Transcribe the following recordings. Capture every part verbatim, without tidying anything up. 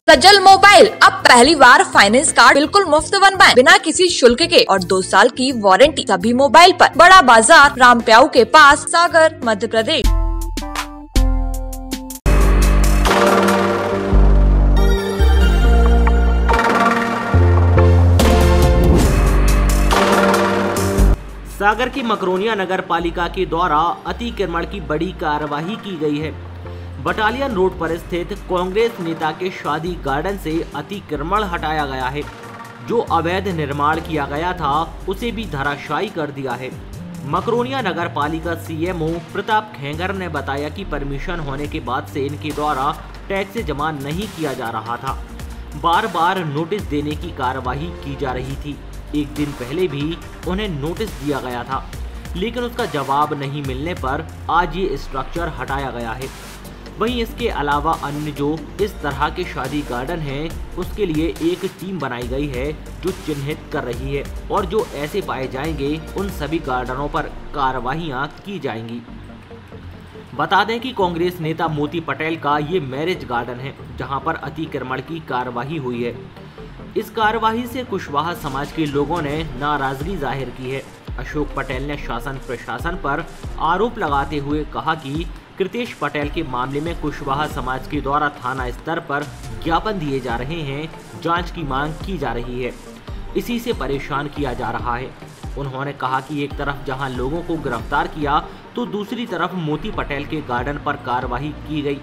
सजल mobile अब पहली बार finance card बिल्कुल मुफ्त बनवाएं बिना किसी शुल्क के और दो साल की वारंटी सभी मोबाइल पर। बड़ा बाजार रामप्याऊ के पास, सागर, मध्य प्रदेश। सागर की मकरोनिया नगर पालिका के द्वारा अतिक्रमण की बड़ी कार्यवाही की गई है। बटालियन रोड पर स्थित कांग्रेस नेता के शादी गार्डन से अतिक्रमण हटाया गया है। जो अवैध निर्माण किया गया था उसे भी धराशायी कर दिया है। मकरोनिया नगर पालिका सीएमओ प्रताप खेंगर ने बताया कि परमिशन होने के बाद से इनके द्वारा टैक्स जमा नहीं किया जा रहा था। बार बार नोटिस देने की कार्यवाही की जा रही थी। एक दिन पहले भी उन्हें नोटिस दिया गया था, लेकिन उसका जवाब नहीं मिलने पर आज ये स्ट्रक्चर हटाया गया है। वहीं इसके अलावा अन्य जो इस तरह के शादी गार्डन हैं, उसके लिए एक टीम बनाई गई है जो चिन्हित कर रही है और जो ऐसे पाए जाएंगे उन सभी गार्डनों पर कार्रवाइयां की जाएंगी। बता दें कि कांग्रेस नेता मोती पटेल का ये मैरिज गार्डन है जहां पर अतिक्रमण की कार्यवाही हुई है। इस कार्यवाही से कुशवाहा समाज के लोगों ने नाराजगी जाहिर की है। अशोक पटेल ने शासन प्रशासन पर आरोप लगाते हुए कहा कि कृतेश पटेल के मामले में कुशवाहा समाज के द्वारा थाना स्तर पर ज्ञापन दिए जा रहे हैं, जांच की मांग की जा रही है, इसी से परेशान किया जा रहा है। उन्होंने कहा कि एक तरफ जहां लोगों को गिरफ्तार किया तो दूसरी तरफ मोती पटेल के गार्डन पर कार्रवाई की गई।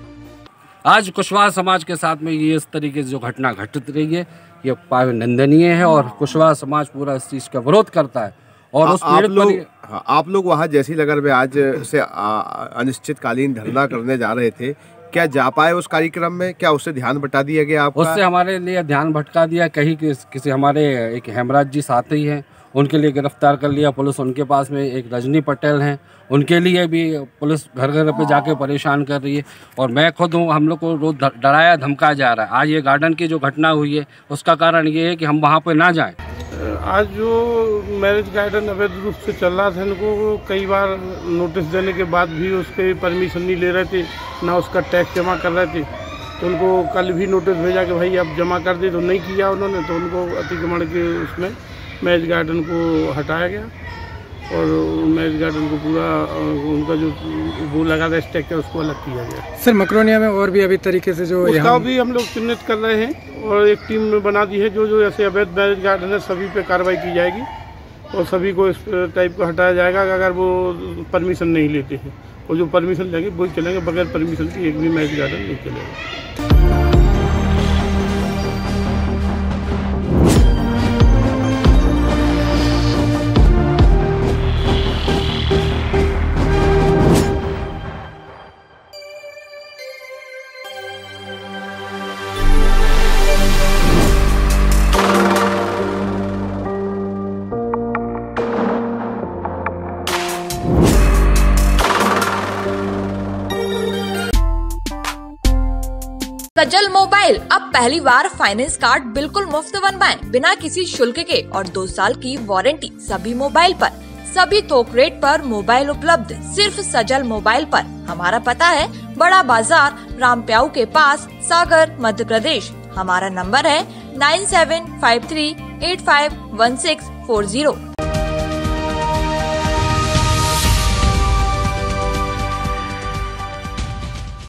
आज कुशवाहा समाज के साथ में ये इस तरीके से जो घटना घटित रही है, ये निंदनीय है और कुशवाहा समाज पूरा इस चीज़ का विरोध करता है। और आ, उस आप लोग हाँ, आप लोग वहाँ जैसी नगर में आज से अनिश्चितकालीन धरना करने जा रहे थे, क्या जा पाए उस कार्यक्रम में? क्या उससे ध्यान भटका दिया गया आपका? उससे हमारे लिए ध्यान भटका दिया। कहीं किस, किसी हमारे एक हेमराज जी साथी हैं, उनके लिए गिरफ्तार कर लिया पुलिस। उनके पास में एक रजनी पटेल हैं, उनके लिए भी पुलिस घर घर पे जाके परेशान कर रही है। और मैं खुद हूँ, हम लोग को रोज डराया धमकाया जा रहा है। आज ये गार्डन की जो घटना हुई है उसका कारण ये है कि हम वहाँ पे ना जाएं। आज जो मैरिज गार्डन अवैध रूप से चल रहा था, इनको कई बार नोटिस देने के बाद भी उसके परमिशन नहीं ले रहे थे, ना उसका टैक्स जमा कर रहे थे। तो उनको कल भी नोटिस भेजा कि भाई अब जमा कर दे, तो नहीं किया उन्होंने। तो उनको अतिक्रमण के उसमें मैरिज गार्डन को हटाया गया और मैरिज गार्डन को पूरा उनका जो वो लगा था स्ट्रक्चर, उसको अलग किया गया। सर, मकरोनिया में और भी अभी तरीके से जो उसका भी हम लोग चिन्हित कर रहे हैं और एक टीम बना दी है। जो जो ऐसे अवैध मैरिज गार्डन है सभी पे कार्रवाई की जाएगी और सभी को इस टाइप को हटाया जाएगा अगर वो परमिशन नहीं लेते हैं। और जो परमिशन लेंगे वही चलेंगे, बगैर परमिशन की एक भी मैरिज गार्डन नहीं चलेगा। सजल मोबाइल अब पहली बार फाइनेंस कार्ड बिल्कुल मुफ्त बनवाएं बिना किसी शुल्क के और दो साल की वारंटी सभी मोबाइल पर। सभी थोक रेट पर मोबाइल उपलब्ध सिर्फ सजल मोबाइल पर। हमारा पता है बड़ा बाजार रामप्याऊ के पास, सागर, मध्य प्रदेश। हमारा नंबर है nine seven five three eight five one six four zero.